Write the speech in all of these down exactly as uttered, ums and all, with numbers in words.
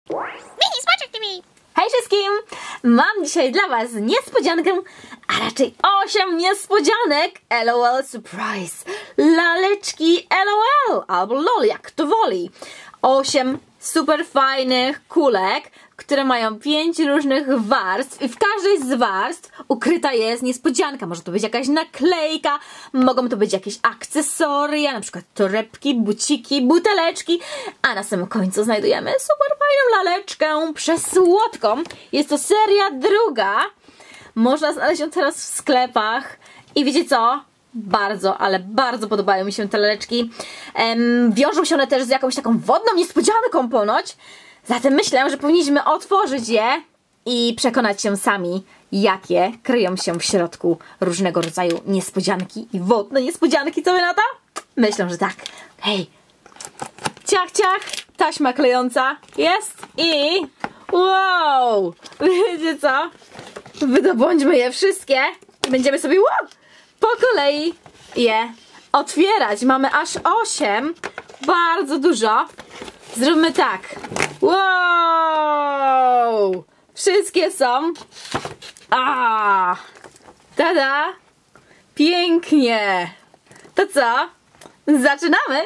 Mini Smaczek T V! Hej wszystkim! Mam dzisiaj dla was niespodziankę, a raczej osiem niespodzianek LOL Surprise. Laleczki LOL albo LOL, jak to woli. osiem super fajnych kulek, które mają pięć różnych warstw i w każdej z warstw ukryta jest niespodzianka. Może to być jakaś naklejka, mogą to być jakieś akcesoria, na przykład torebki, buciki, buteleczki, a na samym końcu znajdujemy super fajną laleczkę przesłodką. Jest to seria druga. Można znaleźć ją teraz w sklepach i wiecie co? Bardzo, ale bardzo podobają mi się te laleczki. Um, wiążą się one też z jakąś taką wodną niespodzianką ponoć. Zatem myślę, że powinniśmy otworzyć je i przekonać się sami, jakie kryją się w środku różnego rodzaju niespodzianki i wodne niespodzianki. Co wy na to? Myślę, że tak. Hej! Ciach, ciach! Taśma klejąca jest i... Wow! Wiecie co? Wydobądźmy je wszystkie i będziemy sobie wow, po kolei je otwierać. Mamy aż osiem. Bardzo dużo. Zróbmy tak. Wow! Wszystkie są. A! Tada! Pięknie! To co? Zaczynamy!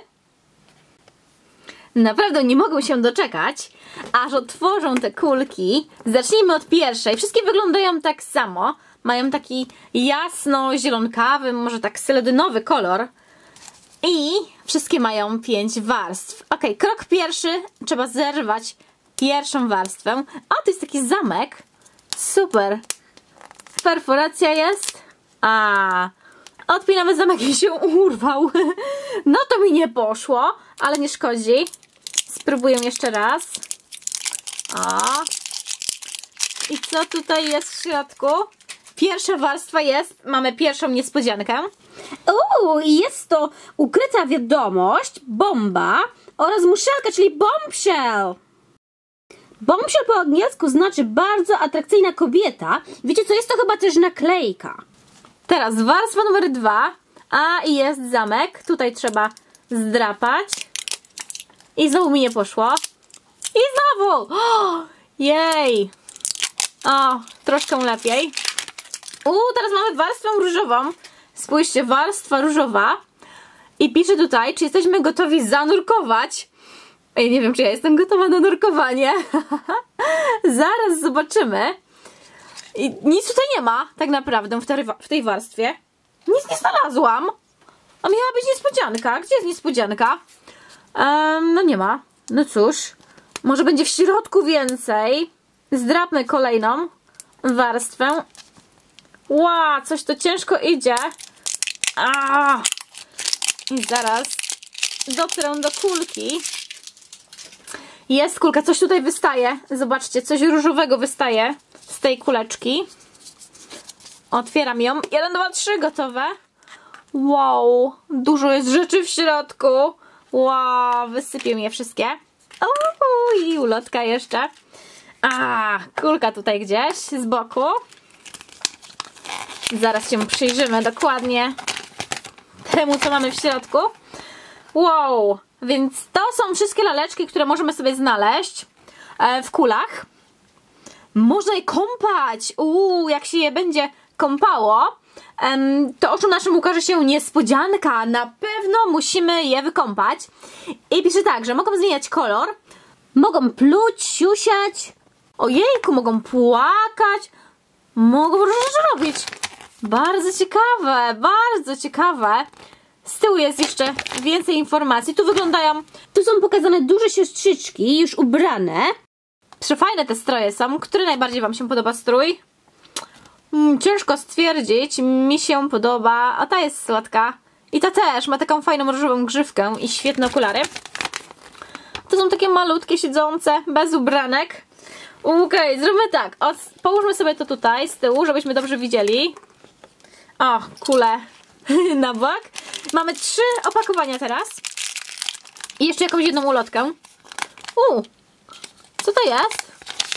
Naprawdę nie mogę się doczekać, aż otworzą te kulki. Zacznijmy od pierwszej. Wszystkie wyglądają tak samo. Mają taki jasno-zielonkawy, może tak seledynowy kolor. I wszystkie mają pięć warstw. Ok, krok pierwszy. Trzeba zerwać pierwszą warstwę. O, to jest taki zamek. Super. Perforacja jest. A, odpinamy zamek i się urwał. No to mi nie poszło, ale nie szkodzi. Spróbuję jeszcze raz. O. I co tutaj jest w środku? Pierwsza warstwa jest, mamy pierwszą niespodziankę. Uuu, jest to ukryta wiadomość, bomba oraz muszelka, czyli bombshell. Bombshell po angielsku znaczy bardzo atrakcyjna kobieta. Wiecie co, jest to chyba też naklejka. Teraz warstwa numer dwa. A, i jest zamek. Tutaj trzeba zdrapać. I znowu mi nie poszło. I znowu! O, jej! O, troszkę lepiej. Uuu, teraz mamy warstwę różową. Spójrzcie, warstwa różowa. I pisze tutaj, czy jesteśmy gotowi zanurkować. Ej, nie wiem, czy ja jestem gotowa na nurkowanie. Zaraz zobaczymy. I nic tutaj nie ma, tak naprawdę, w tej, w tej warstwie. Nic nie znalazłam. A miała być niespodzianka. Gdzie jest niespodzianka? Um, no nie ma. No cóż. Może będzie w środku więcej. Zdrapmy kolejną warstwę. Ła, coś to ciężko idzie. A! I zaraz dotrę do kulki. Jest kulka, coś tutaj wystaje. Zobaczcie, coś różowego wystaje z tej kuleczki. Otwieram ją. Jeden, dwa, trzy, gotowe. Wow, dużo jest rzeczy w środku. Wow, wysypię je wszystkie. Uuu, i ulotka jeszcze. A, kulka tutaj gdzieś z boku. Zaraz się przyjrzymy dokładnie temu, co mamy w środku. Wow, więc to są wszystkie laleczki, które możemy sobie znaleźć e, w kulach. Można je kąpać. Uuu, jak się je będzie kąpało, em, to oczu naszym ukaże się niespodzianka. Na pewno musimy je wykąpać. I pisze tak, że mogą zmieniać kolor, mogą pluć, siusiać, ojejku, mogą płakać, mogą różne rzeczy robić. Bardzo ciekawe, bardzo ciekawe. Z tyłu jest jeszcze więcej informacji. Tu wyglądają... Tu są pokazane duże siostrzyczki, już ubrane. Przefajne te stroje są. Który najbardziej wam się podoba strój? Hmm, ciężko stwierdzić. Mi się podoba... A ta jest słodka. I ta też. Ma taką fajną różową grzywkę i świetne okulary. To są takie malutkie, siedzące, bez ubranek. Okej, okay, zróbmy tak. O, połóżmy sobie to tutaj z tyłu, żebyśmy dobrze widzieli. O, kule na bok. Mamy trzy opakowania teraz. I jeszcze jakąś jedną ulotkę. U, co to jest?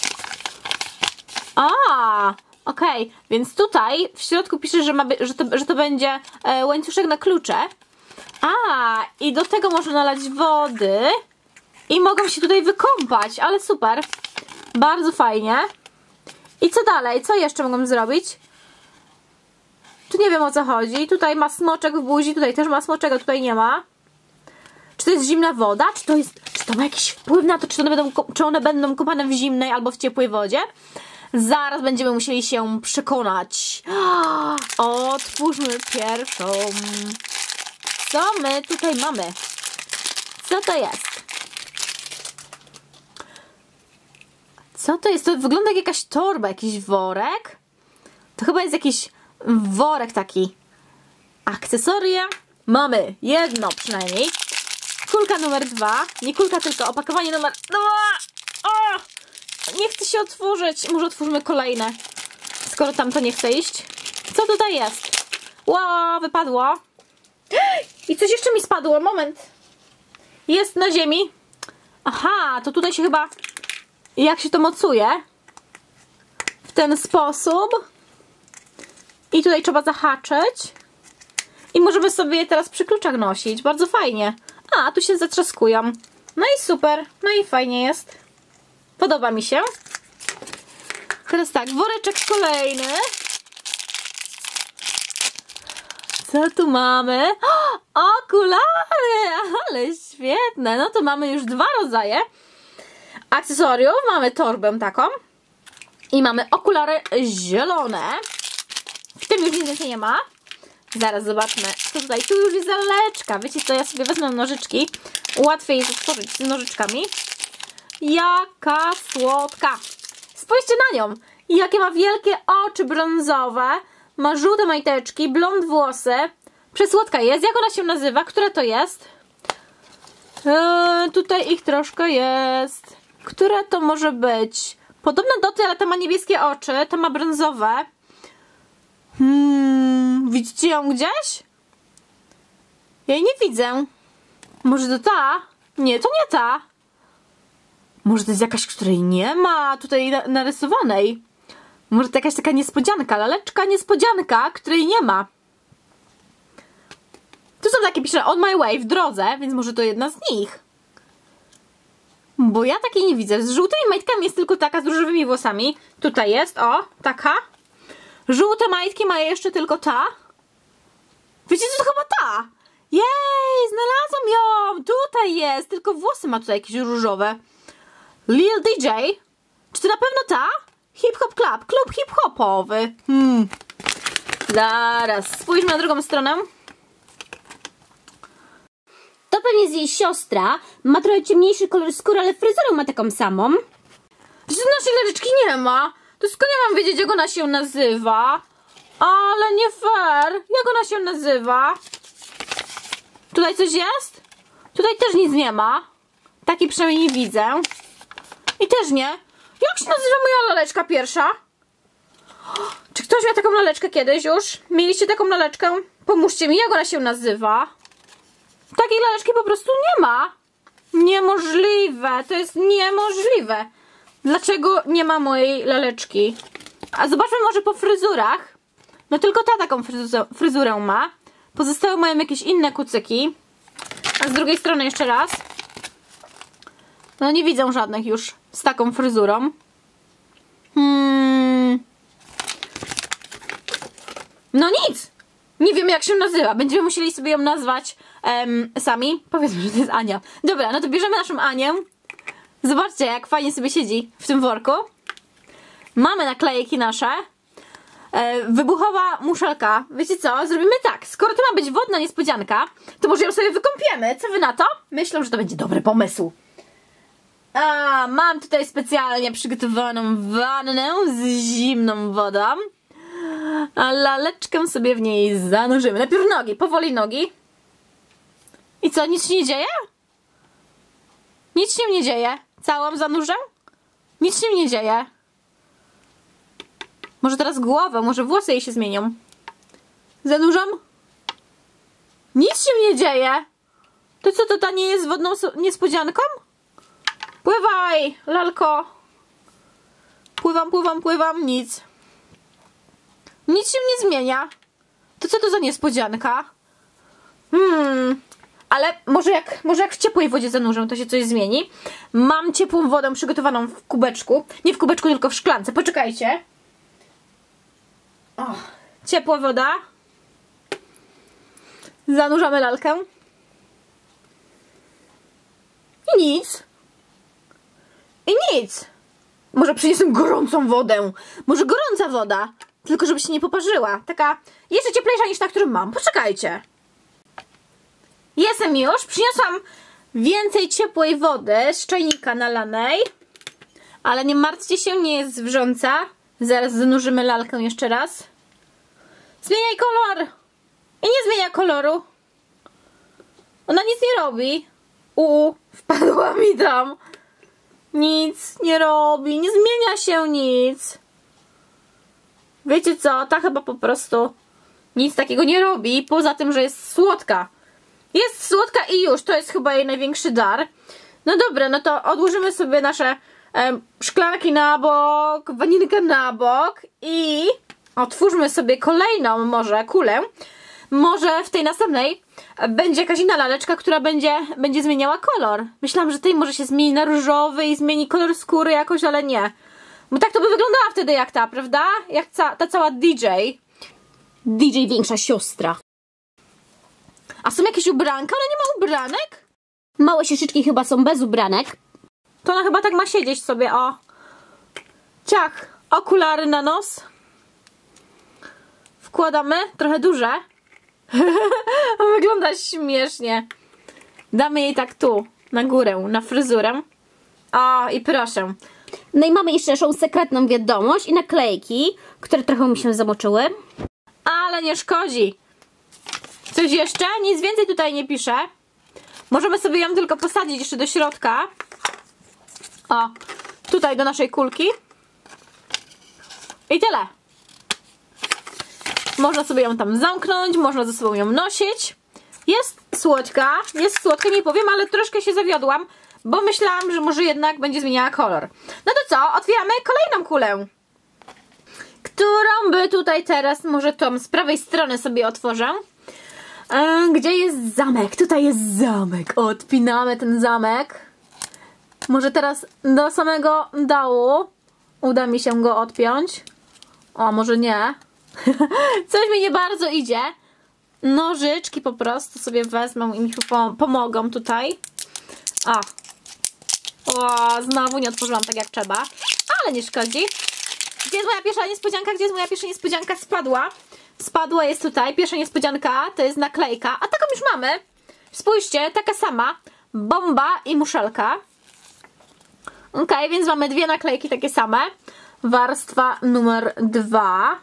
A, okej. Okay. Więc tutaj w środku pisze, że, ma by, że, to, że to będzie e, łańcuszek na klucze. A, i do tego można nalać wody. I mogą się tutaj wykąpać, ale super. Bardzo fajnie. I co dalej? Co jeszcze mogą zrobić? Tu nie wiem, o co chodzi. Tutaj ma smoczek w buzi, tutaj też ma smoczego, tutaj nie ma. Czy to jest zimna woda? Czy to jest... Czy to ma jakiś wpływ na to, czy one będą, czy one będą kąpane w zimnej albo w ciepłej wodzie? Zaraz będziemy musieli się przekonać. Otwórzmy pierwszą. Co my tutaj mamy? Co to jest? Co to jest? To wygląda jak jakaś torba, jakiś worek. To chyba jest jakiś worek taki. Akcesoria. Mamy jedno przynajmniej. Kulka numer dwa. Nie kulka, tylko opakowanie numer dwa. O! Nie chce się otworzyć. Może otwórzmy kolejne, skoro tam to nie chce iść. Co tutaj jest? Ło, wypadło. I coś jeszcze mi spadło. Moment. Jest na ziemi. Aha, to tutaj się chyba... Jak się to mocuje? W ten sposób. I tutaj trzeba zahaczyć. I możemy sobie je teraz przy kluczach nosić. Bardzo fajnie. A, tu się zatrzaskują. No i super. No i fajnie jest. Podoba mi się. Teraz tak, woreczek kolejny. Co tu mamy? O, okulary! Ale świetne. No to mamy już dwa rodzaje akcesoriów. Mamy torbę taką. I mamy okulary zielone. W tym już nic więcej nie ma. Zaraz zobaczmy, co tutaj. Tu już jest laleczka. Wiecie co, ja sobie wezmę nożyczki. Łatwiej jest otworzyć z nożyczkami. Jaka słodka. Spójrzcie na nią. Jakie ma wielkie oczy brązowe. Ma żółte majteczki, blond włosy. Przesłodka jest. Jak ona się nazywa? Która to jest? Eee, tutaj ich troszkę jest. Która to może być? Podobna do tej, ale ta ma niebieskie oczy. Ta ma brązowe. Hmm, widzicie ją gdzieś? Ja jej nie widzę. Może to ta? Nie, to nie ta. Może to jest jakaś, której nie ma tutaj narysowanej. Może to jakaś taka niespodzianka. Laleczka niespodzianka, której nie ma. Tu są takie, pisze on my way, w drodze, więc może to jedna z nich. Bo ja takiej nie widzę. Z żółtymi majtkami jest tylko taka z różowymi włosami. Tutaj jest, o, taka. Żółte majtki ma jeszcze tylko ta. Wiecie co, to chyba ta. Jej, znalazłam ją. Tutaj jest, tylko włosy ma tutaj jakieś różowe. Lil D J. Czy to na pewno ta? Hip Hop Club, klub hip-hopowy. Hmm. Zaraz, spójrzmy na drugą stronę. To pewnie jest jej siostra. Ma trochę ciemniejszy kolor skóry, ale fryzurę ma taką samą. Czy naszej laleczki nie ma? To skąd ja mam wiedzieć, jak ona się nazywa? Ale nie fair. Jak ona się nazywa? Tutaj coś jest? Tutaj też nic nie ma. Takiej przynajmniej nie widzę. I też nie. Jak się nazywa moja laleczka pierwsza? Czy ktoś miał taką laleczkę kiedyś już? Mieliście taką laleczkę? Pomóżcie mi, jak ona się nazywa? Takiej laleczki po prostu nie ma. Niemożliwe. To jest niemożliwe. Dlaczego nie ma mojej laleczki? A zobaczmy może po fryzurach. No tylko ta taką fryzurę, fryzurę ma. Pozostałe mają jakieś inne kucyki. A z drugiej strony jeszcze raz. No nie widzę żadnych już z taką fryzurą. Hmm. No nic. Nie wiemy, jak się nazywa. Będziemy musieli sobie ją nazwać um, sami. Powiedzmy, że to jest Ania. Dobra, no to bierzemy naszą Anię. Zobaczcie, jak fajnie sobie siedzi w tym worku. Mamy naklejki nasze. E, wybuchowa muszelka. Wiecie co? Zrobimy tak. Skoro to ma być wodna niespodzianka, to może ją sobie wykąpiemy. Co wy na to? Myślę, że to będzie dobry pomysł. A, mam tutaj specjalnie przygotowaną wannę z zimną wodą. A laleczkę sobie w niej zanurzymy. Najpierw nogi, powoli nogi. I co, nic się nie dzieje? Nic się nie dzieje. Całą zanurzę? Nic się nie dzieje. Może teraz głowę, może włosy jej się zmienią. Zanurzam? Nic się nie dzieje. To co, to ta nie jest wodną niespodzianką? Pływaj, lalko. Pływam, pływam, pływam, nic. Nic się nie zmienia. To co to za niespodzianka? Hmm. Ale może jak, może jak w ciepłej wodzie zanurzę, to się coś zmieni. Mam ciepłą wodę przygotowaną w kubeczku. Nie w kubeczku, tylko w szklance. Poczekajcie. O, ciepła woda. Zanurzamy lalkę. I nic. I nic. Może przyniosę gorącą wodę. Może gorąca woda. Tylko żeby się nie poparzyła. Taka jeszcze cieplejsza niż ta, którą mam. Poczekajcie. Jestem już. Przyniosłam więcej ciepłej wody z czajnika nalanej. Ale nie martwcie się, nie jest wrząca. Zaraz zanurzymy lalkę jeszcze raz. Zmieniaj kolor. I nie zmienia koloru. Ona nic nie robi. U, wpadła mi tam. Nic nie robi. Nie zmienia się nic. Wiecie co? Ta chyba po prostu nic takiego nie robi. Poza tym, że jest słodka. Jest słodka i już. To jest chyba jej największy dar. No dobra, no to odłożymy sobie nasze e, szklanki na bok, wanilkę na bok i otwórzmy sobie kolejną może kulę. Może w tej następnej będzie jakaś inna laleczka, która będzie, będzie zmieniała kolor. Myślałam, że tej może się zmieni na różowy i zmieni kolor skóry jakoś, ale nie. Bo tak to by wyglądała wtedy jak ta, prawda? Jak ca ta cała D J. D J większa siostra. A są jakieś ubranka? Ona nie ma ubranek? Małe sieszyczki chyba są bez ubranek. To ona chyba tak ma siedzieć sobie, o. Ciach, okulary na nos. Wkładamy, trochę duże. Wygląda śmiesznie. Damy jej tak tu, na górę, na fryzurę. O, i proszę. No i mamy jeszcze naszą sekretną wiadomość i naklejki, które trochę mi się zamoczyły. Ale nie szkodzi. Coś jeszcze? Nic więcej tutaj nie pisze. Możemy sobie ją tylko posadzić jeszcze do środka. O, tutaj do naszej kulki. I tyle. Można sobie ją tam zamknąć, można ze sobą ją nosić. Jest słodka, jest słodka, nie powiem, ale troszkę się zawiodłam, bo myślałam, że może jednak będzie zmieniała kolor. No to co? Otwieramy kolejną kulę. Którą by tutaj teraz, może tą z prawej strony sobie otworzę. Yy, gdzie jest zamek? Tutaj jest zamek. Odpinamy ten zamek. Może teraz do samego dołu uda mi się go odpiąć. O, może nie. Coś mi nie bardzo idzie. Nożyczki po prostu sobie wezmę i mi pomogą tutaj. O. O, znowu nie otworzyłam tak jak trzeba. Ale nie szkodzi. Gdzie jest moja pierwsza niespodzianka? Gdzie jest moja pierwsza niespodzianka? Spadła. Spadła jest tutaj. Pierwsza niespodzianka to jest naklejka. A taką już mamy. Spójrzcie, taka sama. Bomba i muszelka. Ok, więc mamy dwie naklejki takie same. Warstwa numer dwa.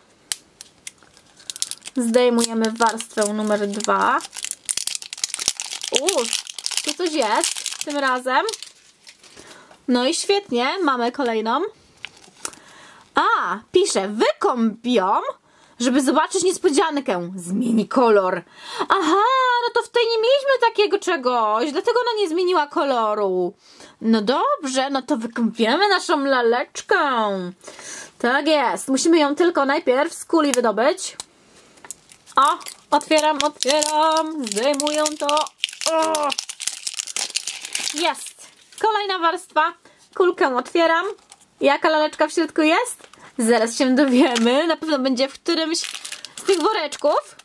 Zdejmujemy warstwę numer dwa. Uuu, tu coś jest tym razem. No i świetnie, mamy kolejną. A, pisze, wykąp ją, żeby zobaczyć niespodziankę. Zmieni kolor. Aha, no to w tej nie mieliśmy takiego czegoś, dlatego ona nie zmieniła koloru. No dobrze, no to wykąpiemy naszą laleczkę. Tak jest, musimy ją tylko najpierw z kuli wydobyć. O, otwieram, otwieram, zdejmuję to. O! Jest. Kolejna warstwa. Kulkę otwieram. Jaka laleczka w środku jest? Zaraz się dowiemy. Na pewno będzie w którymś z tych woreczków.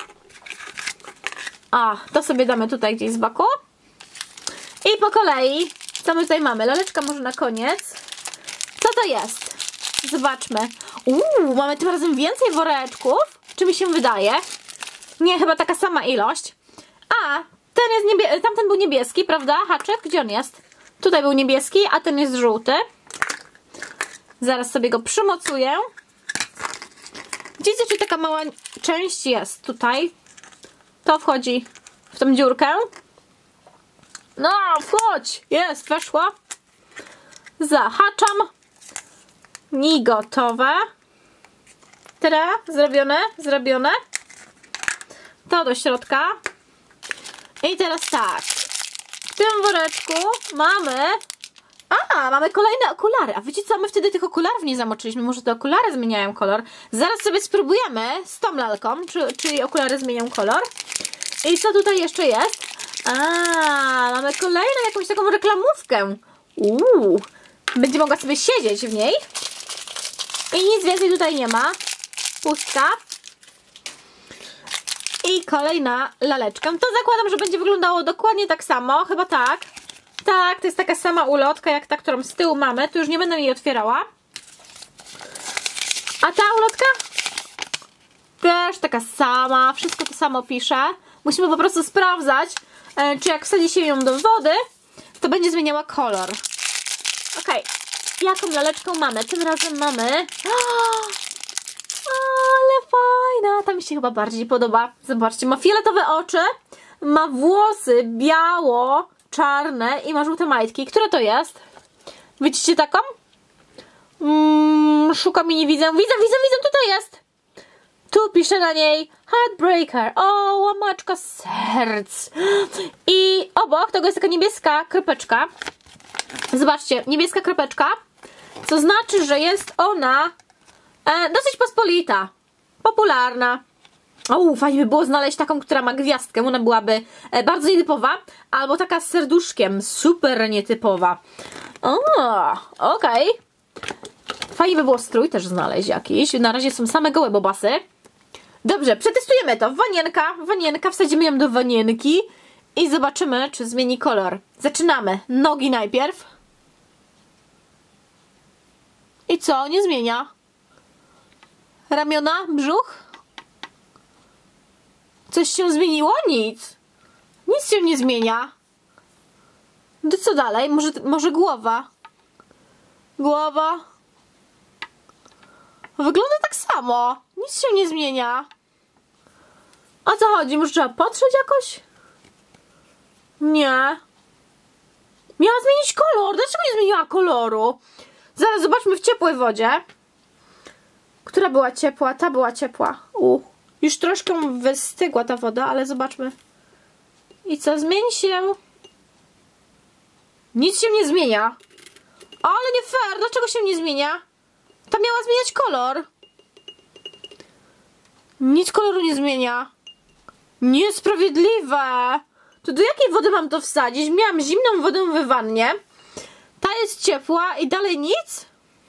O, to sobie damy tutaj gdzieś z boku. I po kolei, co my tutaj mamy? Laleczka może na koniec. Co to jest? Zobaczmy. Uuu, mamy tym razem więcej woreczków. Czy mi się wydaje? Nie, chyba taka sama ilość. A, ten jest niebie... tamten był niebieski, prawda? Haczyk, gdzie on jest? Tutaj był niebieski, a ten jest żółty. Zaraz sobie go przymocuję. Gdzieś jeszcze taka mała część jest tutaj. To wchodzi w tą dziurkę. No, wchodź! Jest, weszło. Zahaczam. I gotowe. Teraz zrobione, zrobione. To do środka. I teraz tak. W tym woreczku mamy... A, mamy kolejne okulary. A wiecie co? My wtedy tych okularów nie zamoczyliśmy. Może te okulary zmieniają kolor. Zaraz sobie spróbujemy z tą lalką, czy, czy okulary zmienią kolor. I co tutaj jeszcze jest? A, mamy kolejną jakąś taką reklamówkę. Uuu, będzie mogła sobie siedzieć w niej. I nic więcej tutaj nie ma. Pustka. I kolejna laleczka. To zakładam, że będzie wyglądało dokładnie tak samo. Chyba tak. Tak, to jest taka sama ulotka jak ta, którą z tyłu mamy. Tu już nie będę jej otwierała. A ta ulotka? Też taka sama. Wszystko to samo pisze. Musimy po prostu sprawdzać, e, czy jak wsadzi się ją do wody, to będzie zmieniała kolor. Okej. Jaką laleczkę mamy? Tym razem mamy... Ale fajna! Ta mi się chyba bardziej podoba. Zobaczcie, ma fioletowe oczy, ma włosy biało, czarne i ma żółte majtki. Która to jest? Widzicie taką? Mm, szukam i nie widzę. Widzę, widzę, widzę, tutaj jest! Tu pisze na niej Heartbreaker. O, łamaczka serc. I obok tego jest taka niebieska kropeczka. Zobaczcie, niebieska kropeczka, co znaczy, że jest ona e, dosyć pospolita, popularna. O, fajnie by było znaleźć taką, która ma gwiazdkę. Ona byłaby e, bardzo nietypowa, albo taka z serduszkiem, super nietypowa. O, okej. Okay. Fajnie by było strój też znaleźć jakiś. Na razie są same gołe bobasy. Dobrze, przetestujemy to. Wanienka, wanienka, wsadzimy ją do wanienki i zobaczymy, czy zmieni kolor. Zaczynamy. Nogi najpierw. I co? Nie zmienia. Ramiona? Brzuch? Coś się zmieniło? Nic. Nic się nie zmienia. To co dalej? Może, może głowa? Głowa? Wygląda tak samo. Nic się nie zmienia. O co chodzi? Może trzeba potrzeć jakoś? Nie. Miała zmienić kolor. Dlaczego nie zmieniła koloru? Zaraz zobaczmy w ciepłej wodzie. Która była ciepła? Ta była ciepła. U. Już troszkę wystygła ta woda, ale zobaczmy. I co? Zmieni się. Nic się nie zmienia. Ale nie fair. Dlaczego się nie zmienia? Ta miała zmieniać kolor. Nic koloru nie zmienia. Niesprawiedliwe. To do jakiej wody mam to wsadzić? Miałam zimną wodę w wannie. Ta jest ciepła i dalej nic?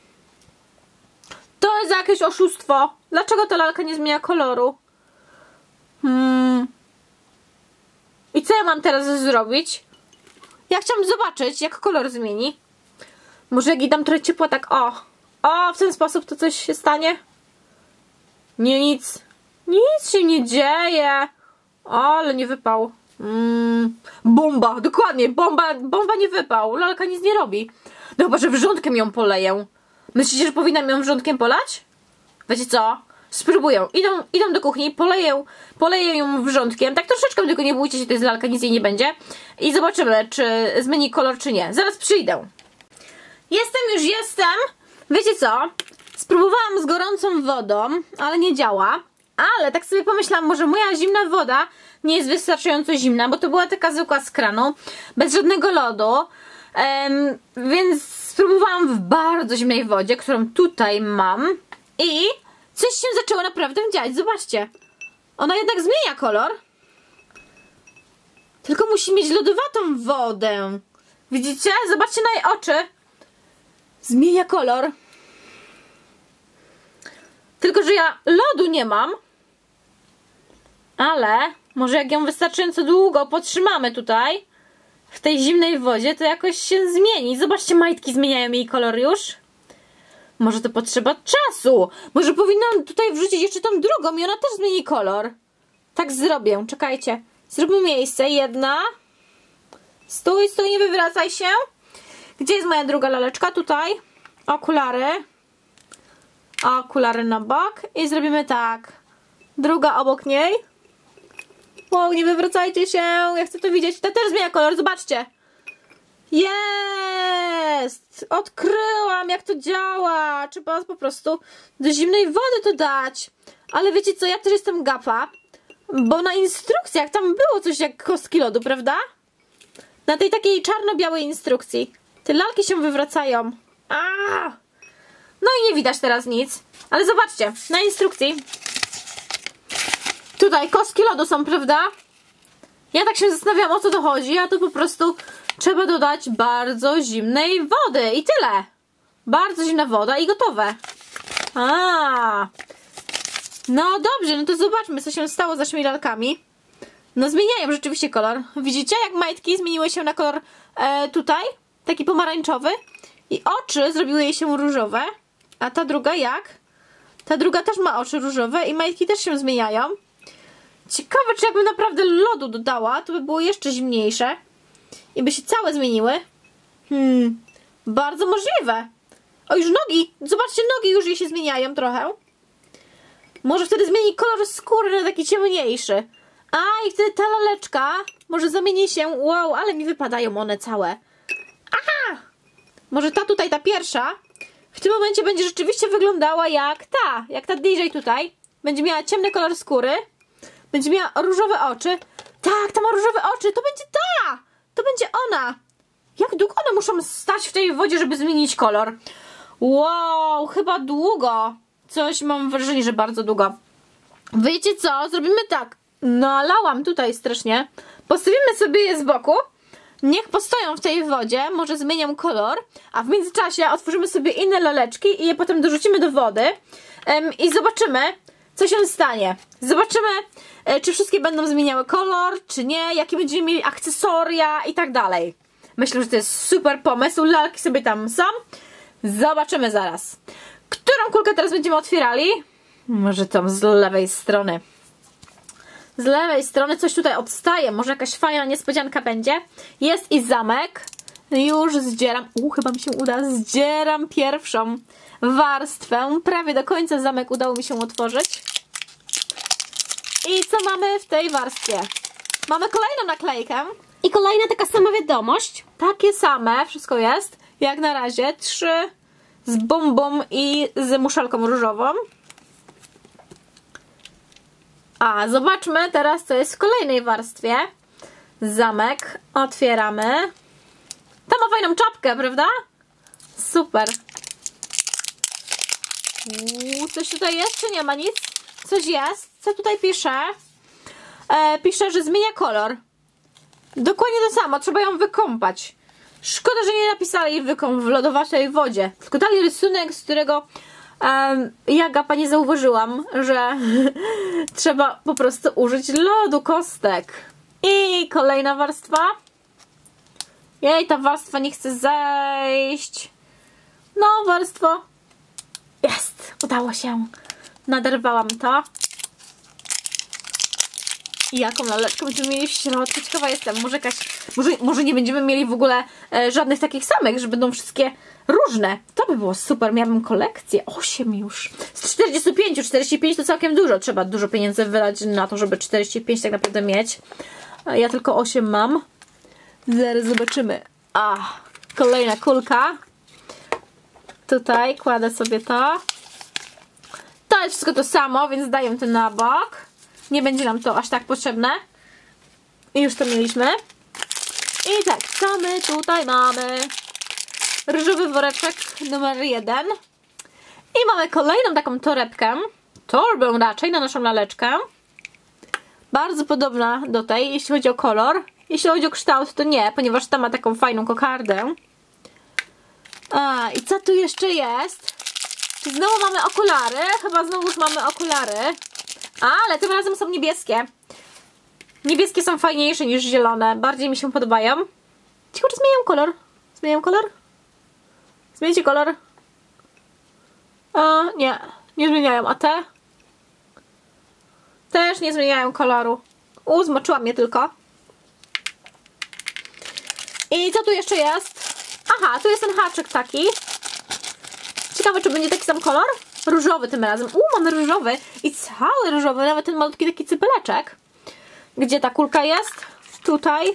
To jest jakieś oszustwo. Dlaczego ta lalka nie zmienia koloru? Hmm. I co ja mam teraz zrobić? Ja chciałam zobaczyć, jak kolor zmieni. Może jak jej dam trochę ciepła, tak o. O, w ten sposób to coś się stanie? Nie, nic. Nic się nie dzieje. O, ale nie wypał. Mm, bomba, dokładnie, bomba, bomba nie wypał. Lalka nic nie robi. No chyba, że wrzątkiem ją poleję. Myślicie, że powinnam ją wrzątkiem polać? Wiecie co? Spróbuję. Idą, idą do kuchni, poleję, poleję ją wrzątkiem. Tak troszeczkę, tylko nie bójcie się, to jest lalka, nic jej nie będzie. I zobaczymy, czy zmieni kolor, czy nie. Zaraz przyjdę. Jestem, już jestem. Wiecie co? Spróbowałam z gorącą wodą, ale nie działa. Ale tak sobie pomyślałam, może moja zimna woda nie jest wystarczająco zimna, bo to była taka zwykła z kranu, bez żadnego lodu. Um, więc spróbowałam w bardzo zimnej wodzie, którą tutaj mam. I coś się zaczęło naprawdę dziać. Zobaczcie. Ona jednak zmienia kolor. Tylko musi mieć lodowatą wodę. Widzicie? Zobaczcie na jej oczy. Zmienia kolor. Tylko że ja lodu nie mam. Ale może jak ją wystarczająco długo potrzymamy tutaj, w tej zimnej wodzie, to jakoś się zmieni. Zobaczcie, majtki zmieniają jej kolor już. Może to potrzeba czasu. Może powinnam tutaj wrzucić jeszcze tą drugą i ona też zmieni kolor. Tak zrobię. Czekajcie. Zróbmy miejsce. Jedna. Stój, stój, nie wywracaj się. Gdzie jest moja druga laleczka? Tutaj. Okulary. Okulary na bok. I zrobimy tak. Druga obok niej. Wow, nie wywracajcie się. Ja chcę to widzieć. Ta też zmienia kolor. Zobaczcie. Jest! Odkryłam, jak to działa. Trzeba po prostu do zimnej wody to dać. Ale wiecie co? Ja też jestem gapa. Bo na instrukcjach tam było coś jak kostki lodu, prawda? Na tej takiej czarno-białej instrukcji. Te lalki się wywracają. Aaaa! No i nie widać teraz nic. Ale zobaczcie, na instrukcji tutaj kostki lodu są, prawda? Ja tak się zastanawiam, o co to chodzi, a to po prostu trzeba dodać bardzo zimnej wody i tyle. Bardzo zimna woda i gotowe. A, no dobrze, no to zobaczmy, co się stało z naszymi lalkami. No zmieniają rzeczywiście kolor. Widzicie, jak majtki zmieniły się na kolor e, tutaj, taki pomarańczowy. I oczy zrobiły jej się różowe. A ta druga jak? Ta druga też ma oczy różowe i majtki też się zmieniają. Ciekawe, czy jakbym naprawdę lodu dodała, to by było jeszcze zimniejsze. I by się całe zmieniły. Hmm, bardzo możliwe. O, już nogi! Zobaczcie, nogi już jej się zmieniają trochę. Może wtedy zmieni kolor skóry na taki ciemniejszy. A, i wtedy ta laleczka może zamieni się... Wow, ale mi wypadają one całe. Aha! Może ta tutaj, ta pierwsza, w tym momencie będzie rzeczywiście wyglądała jak ta. Jak ta D J tutaj. Będzie miała ciemny kolor skóry. Będzie miała różowe oczy. Tak, ta ma różowe oczy. To będzie ta! To będzie ona. Jak długo one muszą stać w tej wodzie, żeby zmienić kolor? Wow, chyba długo. Coś mam wrażenie, że bardzo długo. Wiecie co? Zrobimy tak. Nalałam tutaj strasznie. Postawimy sobie je z boku. Niech postoją w tej wodzie. Może zmienią kolor. A w międzyczasie otworzymy sobie inne laleczki i je potem dorzucimy do wody. Um, I zobaczymy, co się stanie. Zobaczymy, e, czy wszystkie będą zmieniały kolor, czy nie. Jakie będziemy mieli akcesoria i tak dalej. Myślę, że to jest super pomysł. Lalki sobie tam są. Zobaczymy zaraz. Którą kulkę teraz będziemy otwierali? Może tą z lewej strony. Z lewej strony coś tutaj odstaje. Może jakaś fajna niespodzianka będzie. Jest i zamek. Już zdzieram. U, chyba mi się uda. Zdzieram pierwszą warstwę. Prawie do końca zamek udało mi się otworzyć. I co mamy w tej warstwie? Mamy kolejną naklejkę. I kolejna taka sama wiadomość. Takie same. Wszystko jest. Jak na razie. Trzy z bombą i z muszelką różową. A, zobaczmy teraz, co jest w kolejnej warstwie. Zamek. Otwieramy. Ta ma fajną czapkę, prawda? Super. Uuu, coś tutaj jest, czy nie ma nic? Coś jest. Co tutaj pisze? E, pisze, że zmienia kolor. Dokładnie to samo. Trzeba ją wykąpać. Szkoda, że nie napisali wykąp w lodowatej wodzie. Tylko dali rysunek, z którego um, ja gapa nie zauważyłam, że trzeba po prostu użyć lodu kostek. I kolejna warstwa. Jej, ta warstwa nie chce zejść. No, warstwo. Jest, udało się. Naderwałam to. I jaką laleczkę będziemy mieli w środku? Ciekawa jestem. Może jakaś... Może, może nie będziemy mieli w ogóle e, żadnych takich samych, że będą wszystkie różne. To by było super. Miałabym kolekcję. osiem już. Z czterdziestu pięciu. czterdzieści pięć to całkiem dużo. Trzeba dużo pieniędzy wydać na to, żeby czterdzieści pięć tak naprawdę mieć. A ja tylko osiem mam. Zaraz zobaczymy. A, kolejna kulka. Tutaj kładę sobie to. To jest wszystko to samo, więc daję to na bok. Nie będzie nam to aż tak potrzebne. I już to mieliśmy. I tak, co my tutaj mamy? Ryżowy woreczek numer jeden. I mamy kolejną taką torebkę. Torbę raczej na naszą laleczkę. Bardzo podobna do tej, jeśli chodzi o kolor. Jeśli chodzi o kształt, to nie, ponieważ ta ma taką fajną kokardę. A, i co tu jeszcze jest? Znowu mamy okulary. Chyba znowu już mamy okulary. Ale tym razem są niebieskie. Niebieskie są fajniejsze niż zielone. Bardziej mi się podobają. Ciekawe, czy zmieniają kolor? Zmieniają kolor? Zmienicie kolor? A, nie. Nie zmieniają. A te? Też nie zmieniają koloru. U, zmoczyłam je tylko. I co tu jeszcze jest? Aha, tu jest ten haczyk taki. Ciekawe, czy będzie taki sam kolor? Różowy tym razem. U, mamy różowy. I cały różowy. Nawet ten malutki taki cypeleczek. Gdzie ta kulka jest? Tutaj.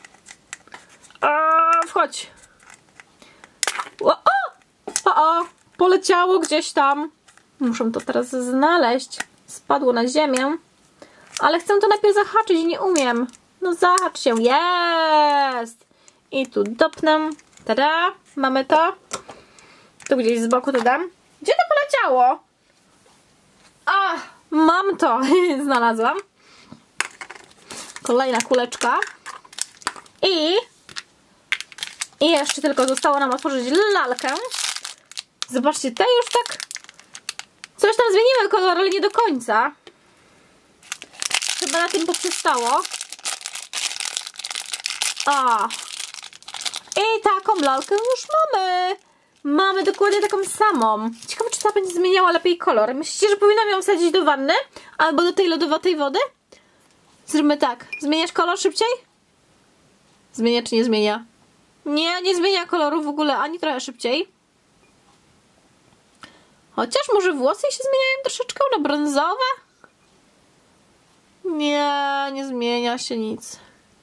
Eee, wchodź. O, o! O, o! Poleciało gdzieś tam. Muszę to teraz znaleźć. Spadło na ziemię. Ale chcę to najpierw zahaczyć. Nie umiem. No zahacz się. Jest! I tu dopnę. Tada! Mamy to. Tu gdzieś z boku to dam. Gdzie to poleciało? A, mam to. Znalazłam. Kolejna kuleczka. I... I jeszcze tylko zostało nam otworzyć lalkę. Zobaczcie, te już tak... Coś tam zmieniły kolor, ale nie do końca. Chyba na tym poprzestało. O! I taką lalkę już mamy. Mamy dokładnie taką samą. Ciekawe, czy ta będzie zmieniała lepiej kolor. Myślicie, że powinnam ją wsadzić do wanny? Albo do tej lodowatej wody? Zróbmy tak. Zmieniasz kolor szybciej? Zmienia czy nie zmienia? Nie, nie zmienia koloru w ogóle, ani trochę szybciej. Chociaż może włosy się zmieniają troszeczkę na brązowe? Nie, nie zmienia się nic.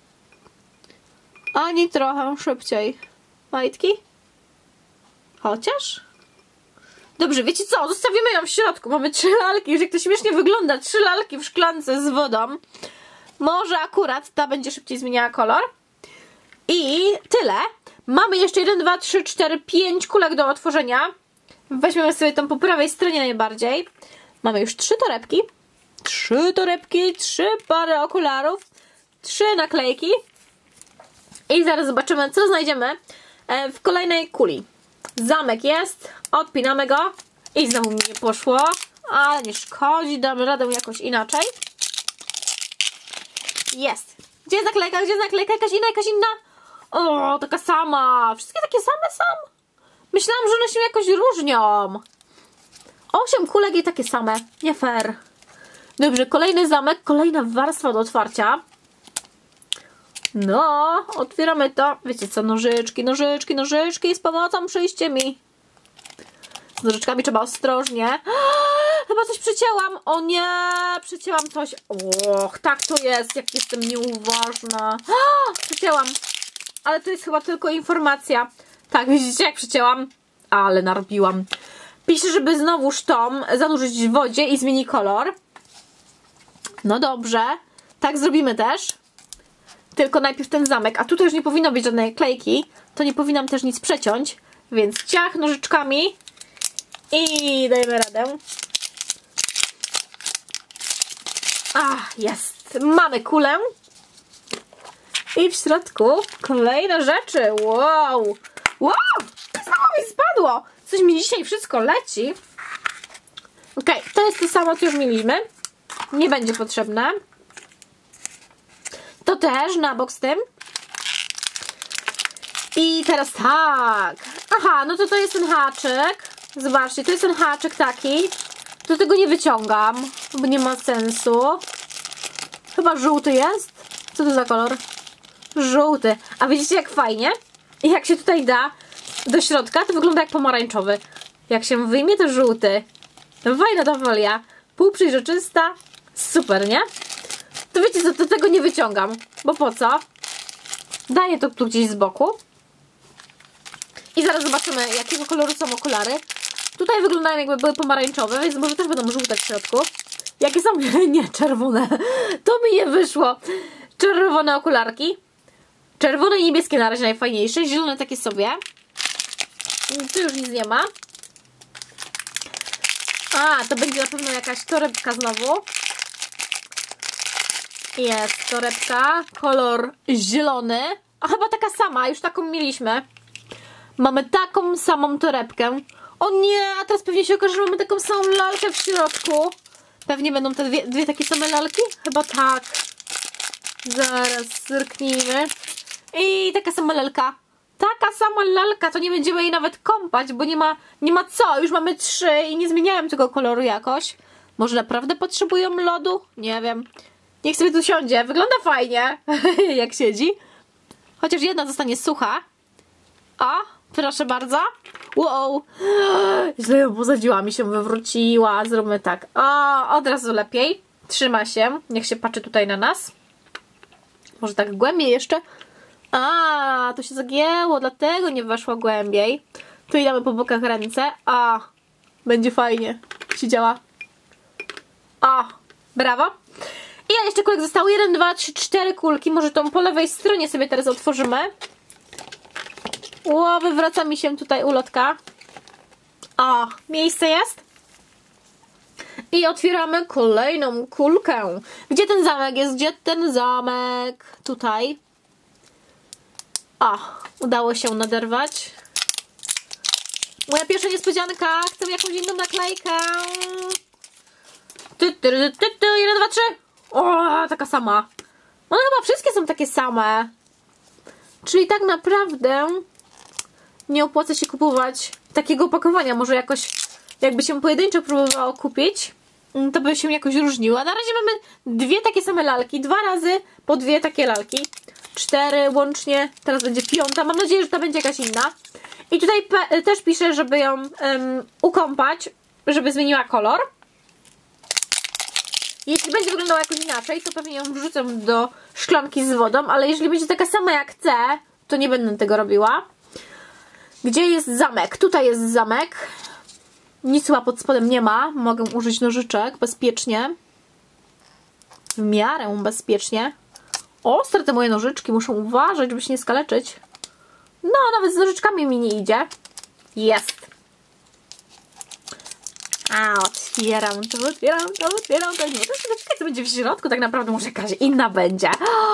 Ani trochę szybciej. Majtki? Chociaż? Dobrze, wiecie co? Zostawimy ją w środku. Mamy trzy lalki. Już jak to śmiesznie wygląda. Trzy lalki w szklance z wodą. Może akurat ta będzie szybciej zmieniała kolor. I tyle. Mamy jeszcze jeden, dwa, trzy, cztery, pięć kulek do otworzenia. Weźmiemy sobie tą po prawej stronie najbardziej. Mamy już trzy torebki. Trzy torebki, trzy pary okularów, trzy naklejki. I zaraz zobaczymy, co znajdziemy w kolejnej kuli. Zamek jest, odpinamy go. I znowu mi nie poszło, ale nie szkodzi, damy radę jakoś inaczej. Jest. Gdzie jest naklejka? Gdzie jest naklejka? Jakaś inna, jakaś inna? O, taka sama. Wszystkie takie same są. Myślałam, że one się jakoś różnią. Osiem kulek i takie same. Nie fair. Dobrze, kolejny zamek, kolejna warstwa do otwarcia. No, otwieramy to. Wiecie co, nożyczki, nożyczki, nożyczki. Z pomocą przyjście mi. Z nożyczkami trzeba ostrożnie. Chyba coś przecięłam. O nie, przecięłam coś. Och, tak to jest, jak jestem nieuważna. Przecięłam. Ale to jest chyba tylko informacja. Tak, widzicie jak przecięłam? Ale narobiłam. Pisze, żeby znowuż tą zanurzyć w wodzie i zmieni kolor. No dobrze. Tak zrobimy też. Tylko najpierw ten zamek. A tutaj już nie powinno być żadnej klejki. To nie powinnam też nic przeciąć. Więc ciach nożyczkami. I dajmy radę. Ach, jest. Mamy kulę. I w środku kolejne rzeczy. Wow. Wow! Znowu mi spadło. Coś mi dzisiaj wszystko leci. Ok, to jest to samo, co już mieliśmy. Nie będzie potrzebne. To też na bok z tym. I teraz tak. Aha, no to to jest ten haczyk. Zobaczcie, to jest ten haczyk taki. To tego nie wyciągam, bo nie ma sensu. Chyba żółty jest. Co to za kolor? Żółty. A widzicie jak fajnie? I jak się tutaj da do środka, to wygląda jak pomarańczowy. Jak się wyjmie, to żółty. Fajna ta folia. Półprzejrzysta. Super, nie? To wiecie co, to tego nie wyciągam. Bo po co? Daję to tu gdzieś z boku. I zaraz zobaczymy, jakiego koloru są okulary. Tutaj wyglądają jakby były pomarańczowe, więc może też będą żółte w środku. Jakie są? Nie, czerwone. To mi nie wyszło. Czerwone okularki. Czerwone i niebieskie na razie najfajniejsze. Zielone takie sobie. Tu już nic nie ma. A, to będzie na pewno jakaś torebka znowu. Jest torebka. Kolor zielony. A chyba taka sama, już taką mieliśmy. Mamy taką samą torebkę. O nie, a teraz pewnie się okaże, że mamy taką samą lalkę w środku. Pewnie będą te dwie, dwie takie same lalki? Chyba tak. Zaraz zerknijmy. I taka sama lalka. Taka sama lalka, to nie będziemy jej nawet kąpać, bo nie ma, nie ma co. Już mamy trzy i nie zmieniałem tego koloru jakoś. Może naprawdę potrzebują lodu? Nie wiem. Niech sobie tu siądzie. Wygląda fajnie, jak siedzi. Chociaż jedna zostanie sucha. O, proszę bardzo. Wow. Źle ją posadziła, mi się wywróciła. Zróbmy tak. O, od razu lepiej. Trzyma się. Niech się patrzy tutaj na nas. Może tak głębiej jeszcze. A, to się zagięło, dlatego nie weszła głębiej. Tu i damy po bokach ręce. A, będzie fajnie. Się działa. O, brawo. I ja jeszcze kulek zostało. jeden, dwa, trzy, cztery kulki. Może tą po lewej stronie sobie teraz otworzymy. Ło, wywraca mi się tutaj ulotka. O, miejsce jest. I otwieramy kolejną kulkę. Gdzie ten zamek jest? Gdzie ten zamek? Tutaj. O, udało się naderwać. Moja pierwsza niespodzianka. Chcę jakąś inną naklejkę. Ty, ty, ty, ty, ty. Jeden, dwa, trzy. O, taka sama. One chyba wszystkie są takie same. Czyli tak naprawdę nie opłaca się kupować takiego opakowania. Może jakoś, jakby się pojedynczo próbowało kupić, to by się jakoś różniło. Na razie mamy dwie takie same lalki. Dwa razy po dwie takie lalki. Cztery łącznie. Teraz będzie piąta. Mam nadzieję, że ta będzie jakaś inna. I tutaj też piszę, żeby ją um, ukąpać, żeby zmieniła kolor. Jeśli będzie wyglądała jakoś inaczej, to pewnie ją wrzucę do szklanki z wodą, ale jeżeli będzie taka sama jak chcę, to nie będę tego robiła. Gdzie jest zamek? Tutaj jest zamek. Nic chyba pod spodem nie ma. Mogę użyć nożyczek bezpiecznie. W miarę bezpiecznie. Ostre te moje nożyczki, muszę uważać, żeby się nie skaleczyć. No, nawet z nożyczkami mi nie idzie. Jest. A, otwieram to, otwieram to, otwieram to. Nie, to czekaj, co będzie w środku, tak naprawdę może jakaś inna będzie.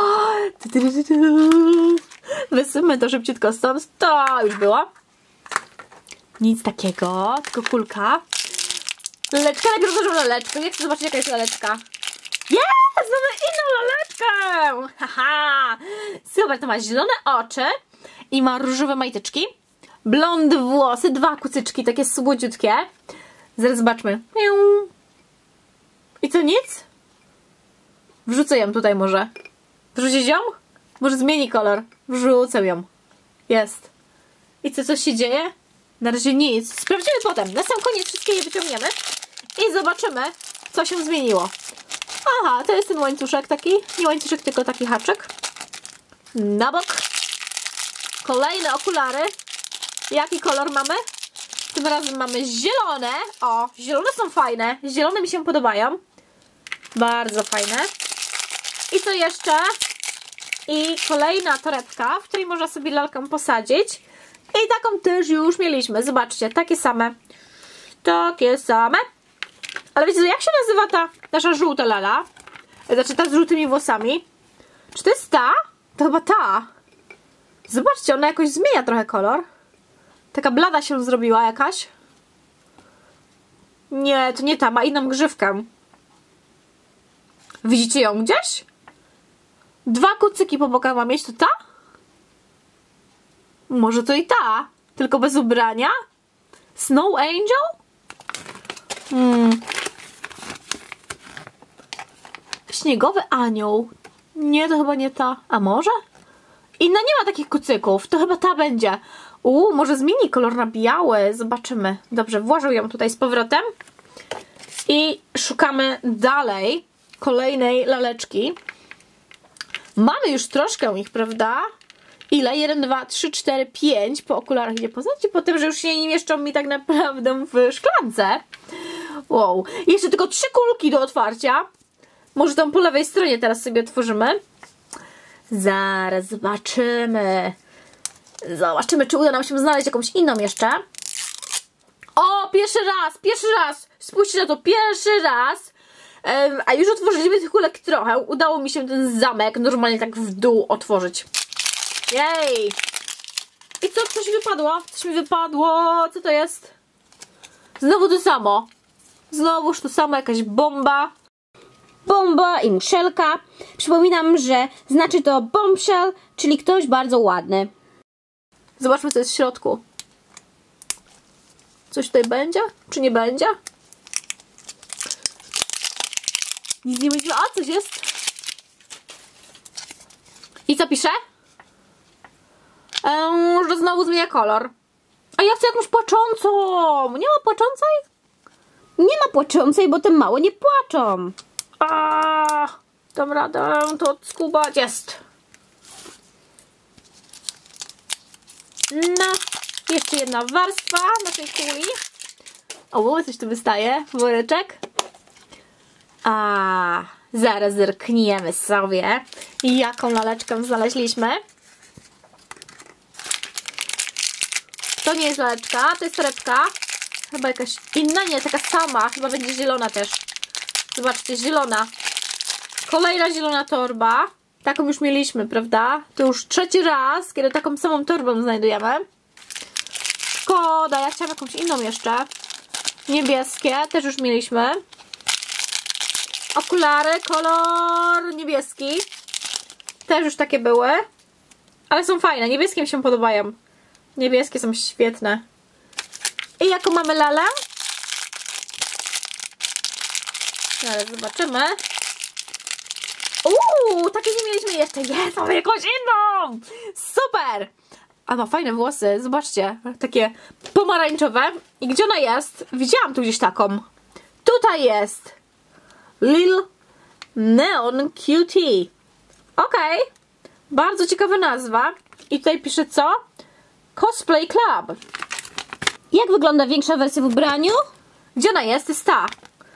Wysymy to szybciutko stąd. To już było. Nic takiego, tylko kulka. Leczka, najpierw otworzymy laleczkę. Nie chcę zobaczyć, jaka jest laleczka. Jest! Mamy inną laleczkę! Haha! Super, to ma zielone oczy i ma różowe majteczki. Blond włosy, dwa kucyczki, takie słodziutkie. Zaraz zobaczmy. I co, nic? Wrzucę ją tutaj może. Wrzucić ją? Może zmieni kolor. Wrzucę ją. Jest. I co, coś się dzieje? Na razie nic. Sprawdzimy potem. Na sam koniec wszystkie je wyciągniemy i zobaczymy, co się zmieniło. Aha, to jest ten łańcuszek taki. Nie łańcuszek, tylko taki haczyk. Na bok. Kolejne okulary. Jaki kolor mamy? Tym razem mamy zielone. O, zielone są fajne. Zielone mi się podobają. Bardzo fajne. I co jeszcze? I kolejna torebka, w której można sobie lalkę posadzić. I taką też już mieliśmy. Zobaczcie, takie same. Takie same. Ale wiecie co, jak się nazywa ta nasza żółta lala? Znaczy ta z żółtymi włosami. Czy to jest ta? To chyba ta. Zobaczcie, ona jakoś zmienia trochę kolor. Taka blada się zrobiła jakaś. Nie, to nie ta, ma inną grzywkę. Widzicie ją gdzieś? Dwa kucyki po bokach ma mieć, to ta? Może to i ta, tylko bez ubrania? Snow Angel? Hmm. Śniegowy anioł. Nie, to chyba nie ta. A może? Inna nie ma takich kucyków. To chyba ta będzie. Uuu, może zmieni kolor na biały. Zobaczymy. Dobrze, włożę ją tutaj z powrotem. I szukamy dalej kolejnej laleczki. Mamy już troszkę ich, prawda? Ile? jeden, dwa, trzy, cztery, pięć. Po okularach idzie poznać i po tym, że już się nie mieszczą mi tak naprawdę w szklance. Wow. Jeszcze tylko trzy kulki do otwarcia. Może tam po lewej stronie teraz sobie otworzymy. Zaraz zobaczymy. Zobaczymy, czy uda nam się znaleźć jakąś inną jeszcze. O, pierwszy raz, pierwszy raz. Spójrzcie na to, pierwszy raz. Um, a już otworzyliśmy tych kulek trochę. Udało mi się ten zamek normalnie tak w dół otworzyć. Jej! I co? Coś mi wypadło? Coś mi wypadło. Co to jest? Znowu to samo. Znowuż to samo, jakaś bomba. Bomba i muszelka. Przypominam, że znaczy to bombshell, czyli ktoś bardzo ładny. Zobaczmy, co jest w środku. Coś tutaj będzie? Czy nie będzie? Nic nie będzie. A, coś jest. I co pisze? Eee, że znowu zmienia kolor. A ja chcę jakąś płaczącą. Nie ma płaczącej? Nie ma płaczącej, bo te małe nie płaczą. A, dam radę to odskubać. Jest. No, jeszcze jedna warstwa naszej kuli. O, coś tu wystaje. Woreczek. A, zaraz zerkniemy sobie, jaką laleczkę znaleźliśmy. To nie jest laleczka, to jest torebka. chyba jakaś inna, nie, taka sama, chyba będzie zielona też. Zobaczcie, zielona. Kolejna zielona torba. Taką już mieliśmy, prawda? To już trzeci raz, kiedy taką samą torbę znajdujemy. Szkoda, ja chciałam jakąś inną jeszcze. Niebieskie, też już mieliśmy. Okulary, kolor niebieski. Też już takie były. Ale są fajne, niebieskie mi się podobają. Niebieskie są świetne. I jaką mamy lalę? Zaraz zobaczymy. Uuu, takie nie mieliśmy jeszcze. Jest, mamy jakąś inną. Super. A ma fajne włosy, zobaczcie. Takie pomarańczowe. I gdzie ona jest? Widziałam tu gdzieś taką. Tutaj jest. Lil Neon Cutie. Okej. Okay. Bardzo ciekawa nazwa. I tutaj pisze co? Cosplay Club. Jak wygląda większa wersja w ubraniu? Gdzie ona jest? Jest ta.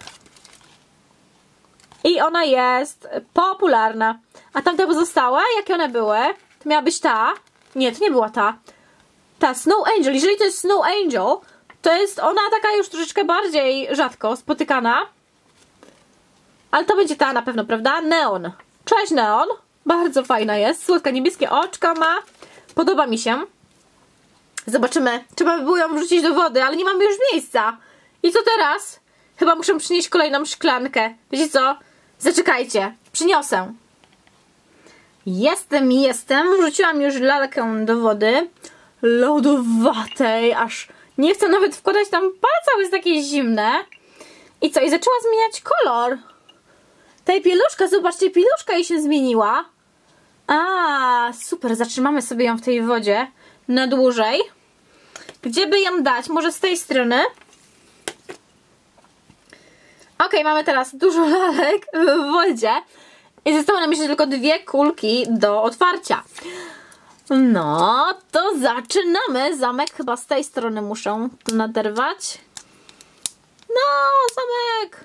I ona jest popularna. A tamte pozostałe? Jakie one były? To miała być ta. Nie, to nie była ta. Ta Snow Angel. Jeżeli to jest Snow Angel, to jest ona taka już troszeczkę bardziej rzadko spotykana. Ale to będzie ta na pewno, prawda? Neon. Cześć Neon. Bardzo fajna jest. Słodka, niebieskie oczka ma. Podoba mi się. Zobaczymy. Trzeba by było ją wrzucić do wody, ale nie mamy już miejsca. I co teraz? Chyba muszę przynieść kolejną szklankę. Wiecie co? Zaczekajcie. Przyniosę. Jestem, jestem. Wrzuciłam już lalkę do wody. Lodowatej. Aż nie chcę nawet wkładać tam palca, bo jest takie zimne. I co? I zaczęła zmieniać kolor. Tej pieluszka, zobaczcie, pieluszka jej się zmieniła. A, super. Zatrzymamy sobie ją w tej wodzie na dłużej. Gdzie by ją dać? Może z tej strony? Ok, mamy teraz dużo lalek w wodzie. I zostały nam jeszcze tylko dwie kulki do otwarcia. No, to zaczynamy. Zamek chyba z tej strony muszę tu naderwać. No, zamek.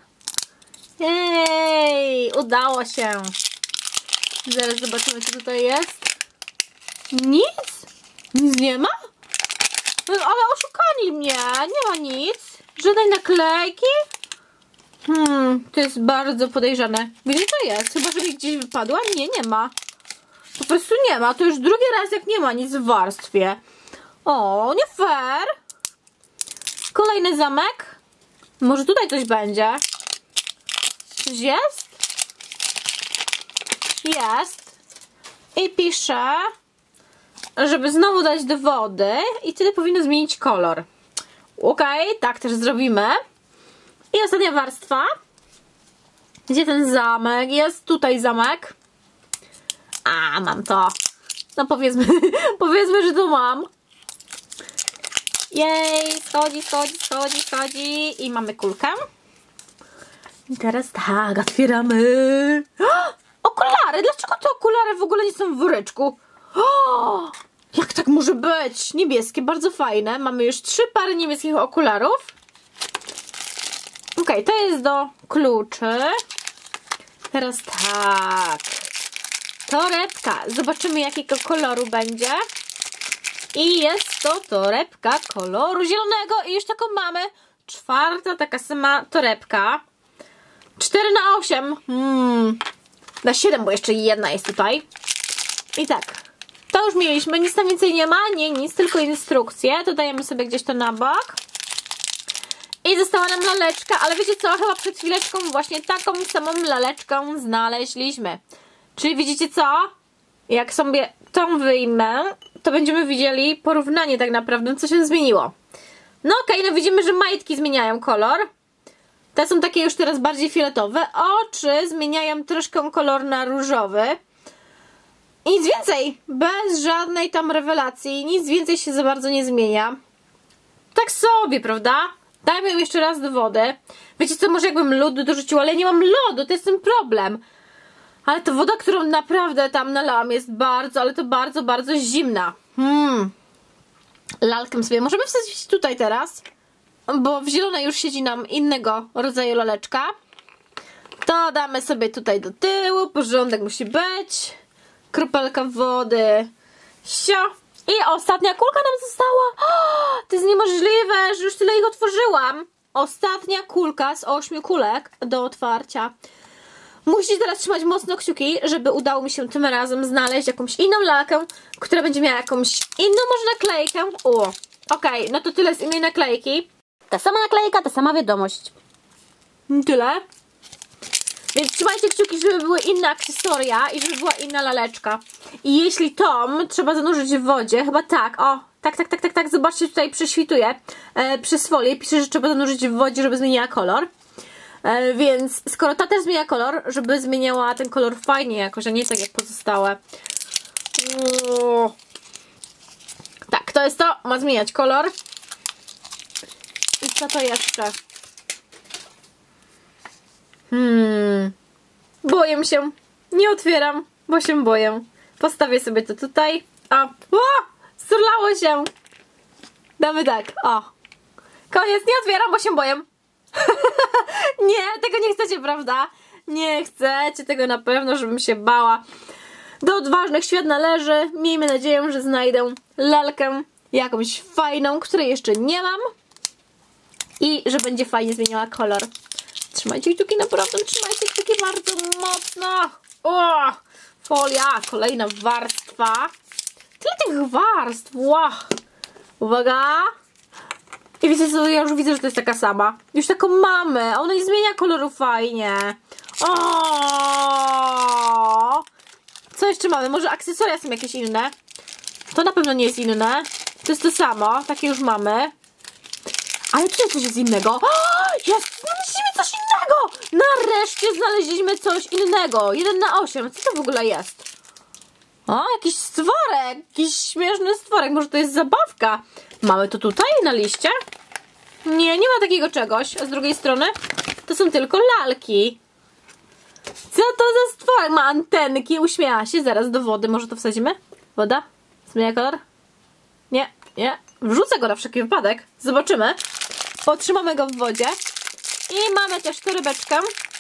Jej, udało się. Zaraz zobaczymy, co tutaj jest. Nic? Nic nie ma? Ale oszukali mnie. Nie ma nic. Żadnej naklejki. Hmm, to jest bardzo podejrzane. Gdzie to jest? Chyba, że mi gdzieś wypadła? Nie, nie ma. Po prostu nie ma. To już drugi raz, jak nie ma nic w warstwie. O, nie fair. Kolejny zamek. Może tutaj coś będzie? Coś jest? Jest. I pisze, żeby znowu dać do wody i wtedy powinno zmienić kolor. Okej, okay, tak też zrobimy. I ostatnia warstwa. Gdzie ten zamek? Jest tutaj zamek. A, mam to. No powiedzmy, powiedzmy, że to mam. Jej, schodzi, schodzi, schodzi, schodzi. I mamy kulkę. I teraz tak, otwieramy. Okulary! Dlaczego te okulary w ogóle nie są w woreczku? O, jak tak może być? Niebieskie, bardzo fajne. Mamy już trzy pary niebieskich okularów. Ok, to jest do kluczy. Teraz tak. Torebka. Zobaczymy, jakiego koloru będzie. I jest to torebka koloru zielonego. I już taką mamy. Czwarta taka sama torebka. cztery na osiem. Hmm. Na siedem, bo jeszcze jedna jest tutaj. I tak. To już mieliśmy. Nic tam więcej nie ma. Nie, nic. Tylko instrukcje. To dajemy sobie gdzieś to na bok. I została nam laleczka. Ale wiecie co? Chyba przed chwileczką właśnie taką samą laleczkę znaleźliśmy. Czyli widzicie co? Jak sobie tą wyjmę, to będziemy widzieli porównanie tak naprawdę, co się zmieniło. No okej, okay, no widzimy, że majtki zmieniają kolor. Te są takie już teraz bardziej fioletowe. Oczy zmieniają troszkę kolor na różowy. I nic więcej. Bez żadnej tam rewelacji. Nic więcej się za bardzo nie zmienia. Tak sobie, prawda? Dajmy ją jeszcze raz do wody. Wiecie co, może jakbym lodu dorzuciła, ale nie mam lodu, to jest ten problem. Ale ta woda, którą naprawdę tam nalałam, jest bardzo, ale to bardzo, bardzo zimna. Hmm. Lalkę sobie możemy wsadzić tutaj teraz, bo w zielonej już siedzi nam innego rodzaju laleczka. To damy sobie tutaj do tyłu, porządek musi być. Kropelka wody. Sio. I ostatnia kulka nam została. O, to jest niemożliwe, że już tyle ich otworzyłam. Ostatnia kulka z ośmiu kulek do otwarcia. Musicie teraz trzymać mocno kciuki, żeby udało mi się tym razem znaleźć jakąś inną lalkę, która będzie miała jakąś inną może naklejkę. O, okej, okay, no to tyle z innej naklejki. Ta sama naklejka, ta sama wiadomość. Tyle. Więc trzymajcie kciuki, żeby były inne akcesoria i żeby była inna laleczka. I jeśli Tom trzeba zanurzyć w wodzie, chyba tak, o, tak, tak, tak, tak, tak, zobaczcie, tutaj prześwituje e, przez folię, pisze, że trzeba zanurzyć w wodzie, żeby zmieniła kolor. E, więc skoro ta też zmienia kolor, żeby zmieniała ten kolor fajnie jakoś, a nie tak jak pozostałe. Uuu. Tak, to jest to, ma zmieniać kolor. I co to jeszcze? Hmm. Boję się. Nie otwieram, bo się boję. Postawię sobie to tutaj. O, o, sturlało się. Damy tak, o. Koniec, nie otwieram, bo się boję. Nie, tego nie chcecie, prawda? Nie chcecie tego na pewno, żebym się bała. Do odważnych świat należy. Miejmy nadzieję, że znajdę lalkę jakąś fajną, której jeszcze nie mam. I że będzie fajnie zmieniała kolor. Trzymajcie kciuki, naprawdę trzymajcie kciuki bardzo mocno. O, folia, kolejna warstwa. Tyle tych warstw, wow. Uwaga. I wiecie co, ja już widzę, że to jest taka sama. Już taką mamy, a ona nie zmienia koloru fajnie. O. Co jeszcze mamy? Może akcesoria są jakieś inne? To na pewno nie jest inne. To jest to samo, takie już mamy. Ale tutaj coś jest innego. O, jest, znaleźliśmy coś innego! Nareszcie znaleźliśmy coś innego. jeden na osiem. Co to w ogóle jest? O, jakiś stworek. Jakiś śmieszny stworek. Może to jest zabawka. Mamy to tutaj na liście? Nie, nie ma takiego czegoś. A z drugiej strony to są tylko lalki. Co to za stworek? Ma antenki. Uśmiecha się. Zaraz do wody. Może to wsadzimy? Woda? Zmienia kolor? Nie, nie. Wrzucę go na wszelki wypadek. Zobaczymy. Potrzymamy go w wodzie. I mamy też torebeczkę.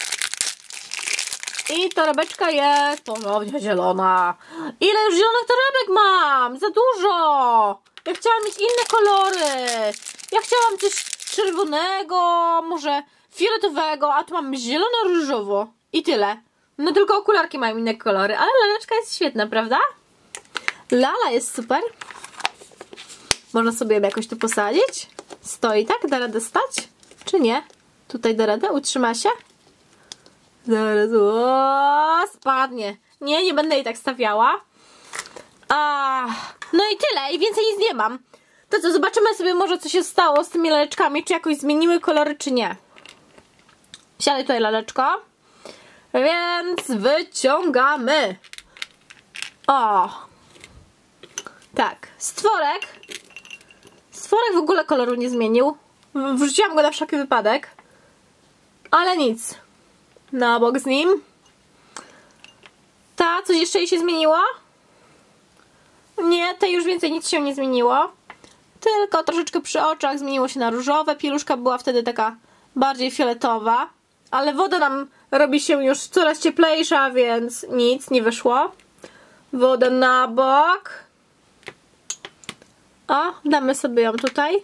I torebeczka jest ponownie zielona. Ile już zielonych torebek mam? Za dużo. Ja chciałam mieć inne kolory. Ja chciałam coś czerwonego, może fioletowego, a tu mam zielono-różowo. I tyle. No tylko okularki mają inne kolory, ale laleczka jest świetna, prawda? Lala jest super. Można sobie jakoś tu posadzić. Stoi tak? Da radę stać? Czy nie? Tutaj da radę? Utrzyma się? Zaraz. O, spadnie. Nie, nie będę jej tak stawiała. A, no i tyle. I więcej nic nie mam. To co, zobaczymy sobie może co się stało z tymi laleczkami. Czy jakoś zmieniły kolory, czy nie. Siadaj tutaj, laleczko. Więc wyciągamy. O. Tak. Stworek. Stworek w ogóle koloru nie zmienił. Wrzuciłam go na wszelki wypadek. Ale nic. Na bok z nim. Ta, coś jeszcze jej się zmieniło? Nie, tej już więcej nic się nie zmieniło. Tylko troszeczkę przy oczach zmieniło się na różowe. Pieluszka była wtedy taka bardziej fioletowa. Ale woda nam robi się już coraz cieplejsza, więc nic nie wyszło. Woda na bok. O, damy sobie ją tutaj.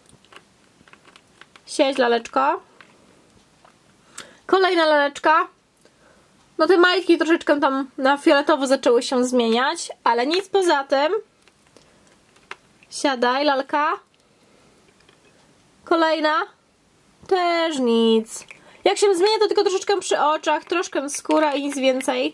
Siedź, laleczko. Kolejna laleczka. No te majtki troszeczkę tam na fioletowo zaczęły się zmieniać, ale nic poza tym. Siadaj, lalka. Kolejna. Też nic. Jak się zmienia, to tylko troszeczkę przy oczach, troszkę skóra i nic więcej.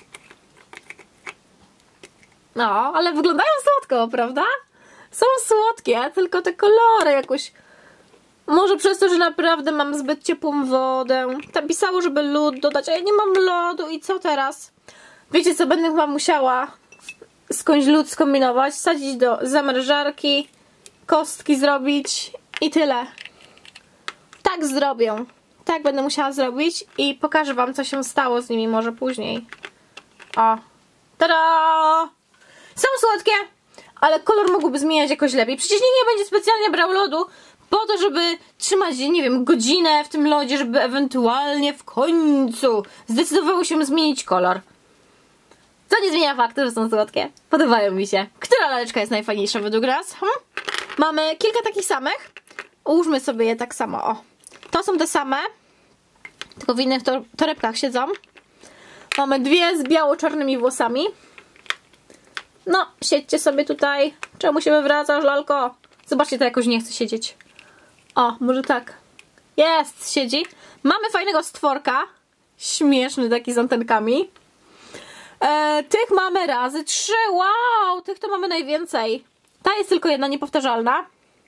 No, ale wyglądają słodko, prawda? Są słodkie, tylko te kolory jakoś... Może przez to, że naprawdę mam zbyt ciepłą wodę. Tam pisało, żeby lód dodać, a ja nie mam lodu i co teraz? Wiecie co, będę chyba musiała skądś lód skombinować, wsadzić do zamrażarki, kostki zrobić i tyle. Tak zrobię. Tak będę musiała zrobić i pokażę wam, co się stało z nimi może później. O. Tada! Są słodkie, ale kolor mógłby zmieniać jakoś lepiej. Przecież nikt nie będzie specjalnie brał lodu po to, żeby trzymać, nie wiem, godzinę w tym lodzie, żeby ewentualnie w końcu zdecydowało się zmienić kolor. Co nie zmienia faktu, że są słodkie. Podobają mi się. Która laleczka jest najfajniejsza według nas? Hm? Mamy kilka takich samych. Ułóżmy sobie je tak samo. O. To są te same. Tylko w innych tor torebkach siedzą. Mamy dwie z biało-czarnymi włosami. No, siedźcie sobie tutaj. Czemu się wywracasz, lalko? Zobaczcie, to jakoś nie chce siedzieć. O, może tak. Jest, siedzi. Mamy fajnego stworka. Śmieszny taki z antenkami. E, tych mamy razy trzy. Wow, tych to mamy najwięcej. Ta jest tylko jedna niepowtarzalna.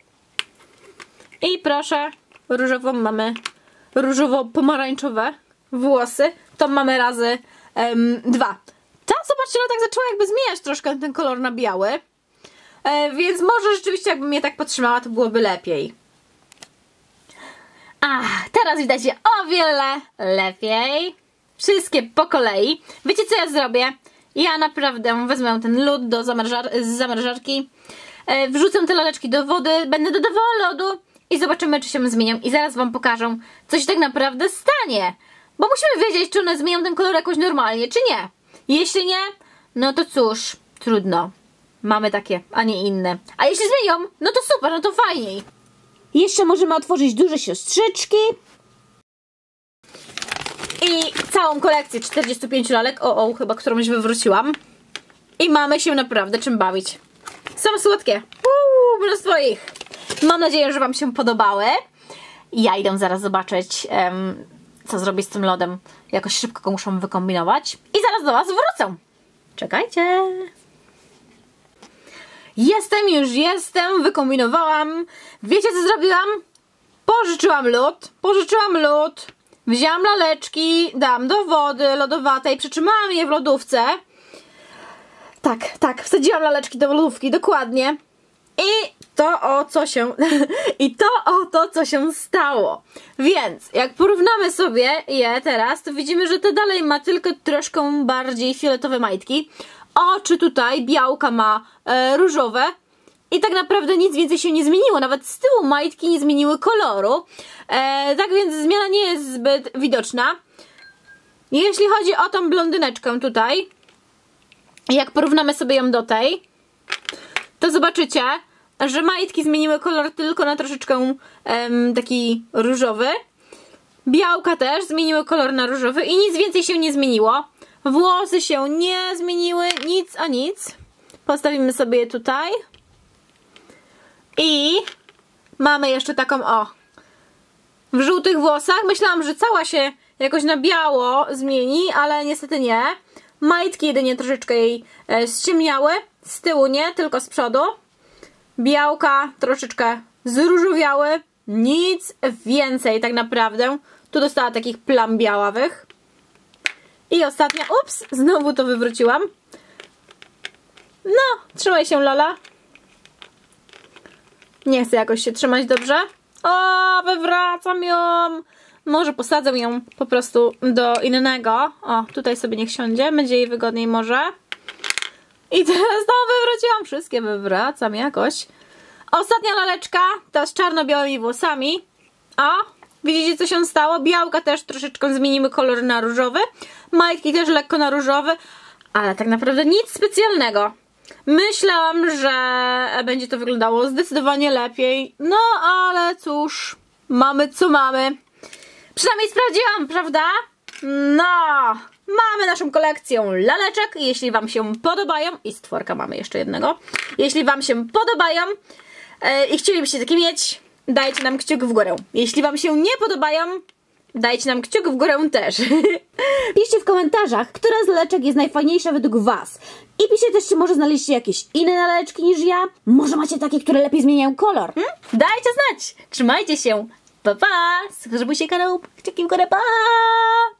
I proszę, różową mamy różowo-pomarańczowe włosy. To mamy razy um, dwa. Ta, zobaczcie, no tak zaczęła jakby zmieniać troszkę ten kolor na biały. E, więc może rzeczywiście jakbym je tak podtrzymała, to byłoby lepiej. Ach, teraz widać je o wiele lepiej. Wszystkie po kolei. Wiecie, co ja zrobię? Ja naprawdę wezmę ten lód do zamrażar z zamrażarki, e, wrzucę te laleczki do wody, będę dodawała lodu i zobaczymy, czy się zmienią. I zaraz wam pokażę, co się tak naprawdę stanie. Bo musimy wiedzieć, czy one zmienią ten kolor jakoś normalnie, czy nie. Jeśli nie, no to cóż, trudno. Mamy takie, a nie inne. A jeśli zmienią, no to super, no to fajniej. Jeszcze możemy otworzyć duże siostrzyczki. I całą kolekcję czterdziestu pięciu lalek. O, o, chyba którąś wywróciłam. I mamy się naprawdę czym bawić. Są słodkie. Uuu, mnóstwo ich. Mam nadzieję, że wam się podobały. Ja idę zaraz zobaczyć, um, co zrobię z tym lodem. Jakoś szybko go muszę wykombinować. I zaraz do was wrócę. Czekajcie. Jestem, już jestem. Wykombinowałam. Wiecie, co zrobiłam? Pożyczyłam lód. Pożyczyłam lód. Wzięłam laleczki, dam do wody lodowatej, przytrzymałam je w lodówce. Tak, tak, wsadziłam laleczki do lodówki, dokładnie. I to o co się... I to o to, co się stało. Więc, jak porównamy sobie je teraz, to widzimy, że to dalej ma tylko troszkę bardziej fioletowe majtki. Oczy tutaj, białka ma e, różowe. I tak naprawdę nic więcej się nie zmieniło. Nawet z tyłu majtki nie zmieniły koloru. E, tak więc zmiana nie jest zbyt widoczna. Jeśli chodzi o tą blondyneczkę tutaj, jak porównamy sobie ją do tej, to zobaczycie, że majtki zmieniły kolor tylko na troszeczkę em, taki różowy. Białka też zmieniły kolor na różowy i nic więcej się nie zmieniło. Włosy się nie zmieniły, nic a nic. Postawimy sobie je tutaj. I mamy jeszcze taką, o, w żółtych włosach. Myślałam, że cała się jakoś na biało zmieni, ale niestety nie. Majtki jedynie troszeczkę jej e, ściemniały. Z tyłu nie, tylko z przodu. Białka troszeczkę zróżowiały. Nic więcej tak naprawdę. Tu dostała takich plam białawych. I ostatnia, ups, znowu to wywróciłam. No, trzymaj się, Lola. Nie chcę jakoś się trzymać dobrze. O, wywracam ją. Może posadzę ją po prostu do innego. O, tutaj sobie niech siądzie. Będzie jej wygodniej może. I teraz znowu wywróciłam. Wszystkie wywracam jakoś. Ostatnia laleczka. Ta z czarno-białymi włosami. O, widzicie, co się stało? Białka też troszeczkę zmieniły kolor na różowy. Majtki też lekko na różowy. Ale tak naprawdę nic specjalnego. Myślałam, że będzie to wyglądało zdecydowanie lepiej. No, ale cóż, mamy co mamy. Przynajmniej sprawdziłam, prawda? No, mamy naszą kolekcję laleczek. Jeśli wam się podobają, i stworka mamy jeszcze jednego. Jeśli wam się podobają yy, i chcielibyście takie mieć, dajcie nam kciuk w górę. Jeśli wam się nie podobają, dajcie nam kciuk w górę też. Piszcie w komentarzach, która z laleczek jest najfajniejsza według was. I piszcie też, czy może znaleźliście jakieś inne laleczki niż ja. Może macie takie, które lepiej zmieniają kolor. Hmm? Dajcie znać. Trzymajcie się. Pa, pa. Subskrybujcie kanał. Kciuki w górę. Pa.